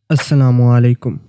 अस्सलामुअलैकुम।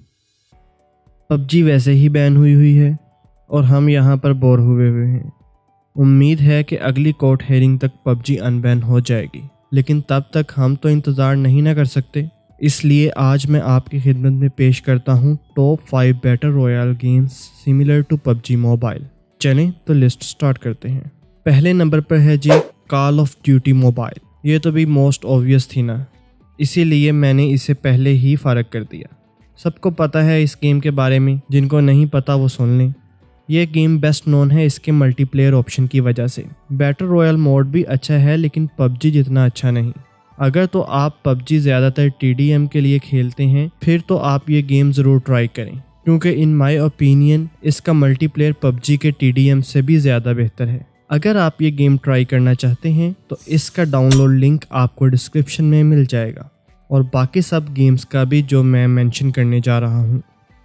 पबजी वैसे ही बैन हुई है और हम यहाँ पर बोर हुए हैं। उम्मीद है कि अगली कोर्ट हेयरिंग तक पबजी अनबैन हो जाएगी, लेकिन तब तक हम तो इंतज़ार नहीं ना कर सकते। इसलिए आज मैं आपकी खिदमत में पेश करता हूँ top 5 battle royale games similar to PUBG mobile. चलें तो लिस्ट स्टार्ट करते हैं। पहले नंबर पर है जी कॉल ऑफ ड्यूटी मोबाइल। ये तो भी मोस्ट ऑब्वियस थी ना, इसीलिए मैंने इसे पहले ही फ़ारग कर दिया। सबको पता है इस गेम के बारे में, जिनको नहीं पता वो सुन लें। यह गेम बेस्ट नोन है इसके मल्टीप्लेयर ऑप्शन की वजह से। बैटल रॉयल मोड भी अच्छा है, लेकिन पबजी जितना अच्छा नहीं। अगर तो आप पबजी ज़्यादातर TDM के लिए खेलते हैं, फिर तो आप ये गेम ज़रूर ट्राई करें, क्योंकि इन माय ओपिनियन इसका मल्टीप्लेयर पबजी के TDM से भी ज़्यादा बेहतर है। अगर आप ये गेम ट्राई करना चाहते हैं तो इसका डाउनलोड लिंक आपको डिस्क्रिप्शन में मिल जाएगा, और बाकी सब गेम्स का भी जो मैं मेंशन करने जा रहा हूँ।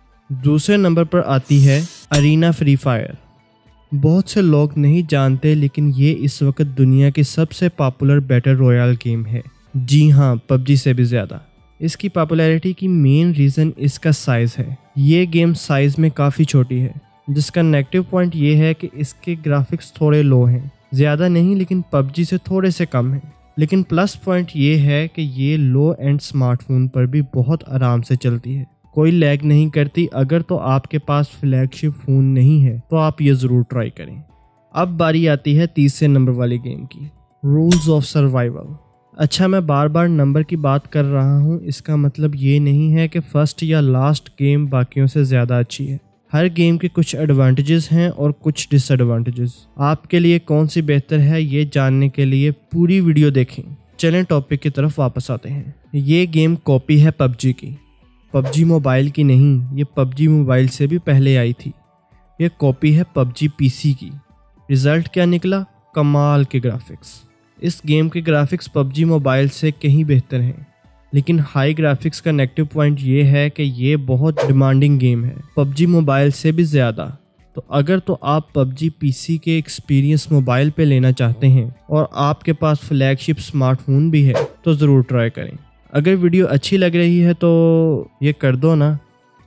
दूसरे नंबर पर आती है अरीना फ्री फायर। बहुत से लोग नहीं जानते, लेकिन ये इस वक्त दुनिया की सबसे पॉपुलर बैटल रॉयल गेम है। जी हाँ, पबजी से भी ज़्यादा। इसकी पॉपुलैरिटी की मेन रीज़न इसका साइज़ है। ये गेम साइज़ में काफ़ी छोटी है, जिसका नेगेटिव पॉइंट ये है कि इसके ग्राफिक्स थोड़े लो हैं। ज़्यादा नहीं, लेकिन पबजी से थोड़े से कम हैं। लेकिन प्लस पॉइंट ये है कि ये लो एंड स्मार्टफोन पर भी बहुत आराम से चलती है, कोई लैग नहीं करती। अगर तो आपके पास फ्लैगशिप फ़ोन नहीं है तो आप ये ज़रूर ट्राई करें। अब बारी आती है तीसरे नंबर वाली गेम की, रूल्स ऑफ सर्वाइवल। अच्छा, मैं बार बार नंबर की बात कर रहा हूँ, इसका मतलब ये नहीं है कि फर्स्ट या लास्ट गेम बाकियों से ज़्यादा अच्छी है। हर गेम के कुछ एडवांटेजेस हैं और कुछ डिसएडवांटेजेस। आपके लिए कौन सी बेहतर है, ये जानने के लिए पूरी वीडियो देखें। चलें टॉपिक की तरफ वापस आते हैं। ये गेम कॉपी है पबजी की। पबजी मोबाइल की नहीं, ये पबजी मोबाइल से भी पहले आई थी। ये कॉपी है पबजी PC की। रिज़ल्ट क्या निकला? कमाल के ग्राफिक्स। इस गेम के ग्राफिक्स पबजी मोबाइल से कहीं बेहतर हैं, लेकिन हाई ग्राफिक्स का नेगेटिव पॉइंट ये है कि ये बहुत डिमांडिंग गेम है, पबजी मोबाइल से भी ज़्यादा। तो अगर तो आप पबजी PC के एक्सपीरियंस मोबाइल पे लेना चाहते हैं और आपके पास फ्लैगशिप स्मार्टफोन भी है तो ज़रूर ट्राई करें। अगर वीडियो अच्छी लग रही है तो ये कर दो ना,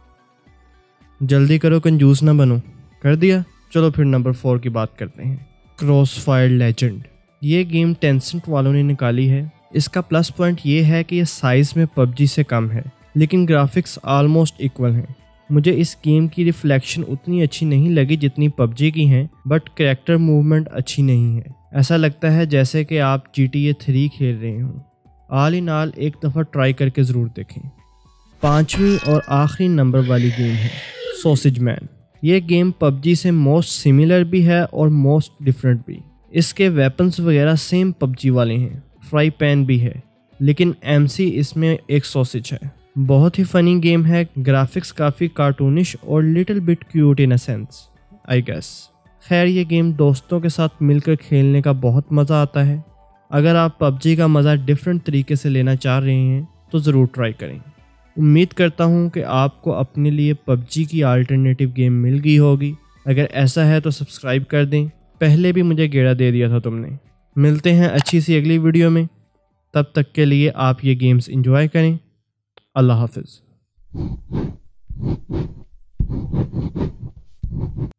जल्दी करो, कंजूस ना बनो। कर दिया? चलो फिर नंबर 4 की बात करते हैं, क्रॉसफायर लेजेंड। ये गेम टेंसेंट वालों ने निकाली है। इसका प्लस पॉइंट ये है कि यह साइज़ में पबजी से कम है, लेकिन ग्राफिक्स ऑलमोस्ट इक्वल हैं। मुझे इस गेम की रिफ्लेक्शन उतनी अच्छी नहीं लगी जितनी पबजी की हैं, बट कैरेक्टर मूवमेंट अच्छी नहीं है। ऐसा लगता है जैसे कि आप GTA 3 खेल रहे हों। ऑल इन ऑल एक दफ़ा ट्राई करके ज़रूर देखें। पांचवी और आखिरी नंबर वाली गेम है सॉसेज मैन। ये गेम पबजी से मोस्ट सिमिलर भी है और मोस्ट डिफरेंट भी। इसके वेपन्स वगैरह सेम पबजी वाले हैं, फ्राई पैन भी है, लेकिन MC इसमें एक सॉसेज है। बहुत ही फनी गेम है, ग्राफिक्स काफ़ी कार्टूनिश और little bit cute in a sense, I guess. खैर, ये गेम दोस्तों के साथ मिलकर खेलने का बहुत मज़ा आता है। अगर आप पबजी का मज़ा डिफरेंट तरीके से लेना चाह रहे हैं तो ज़रूर ट्राई करें। उम्मीद करता हूँ कि आपको अपने लिए पबजी की अल्टरनेटिव गेम मिल गई होगी। अगर ऐसा है तो सब्सक्राइब कर दें, पहले भी मुझे गेड़ा दे दिया था तुमने। मिलते हैं अच्छी सी अगली वीडियो में, तब तक के लिए आप ये गेम्स एंजॉय करें। अल्लाह हाफिज़।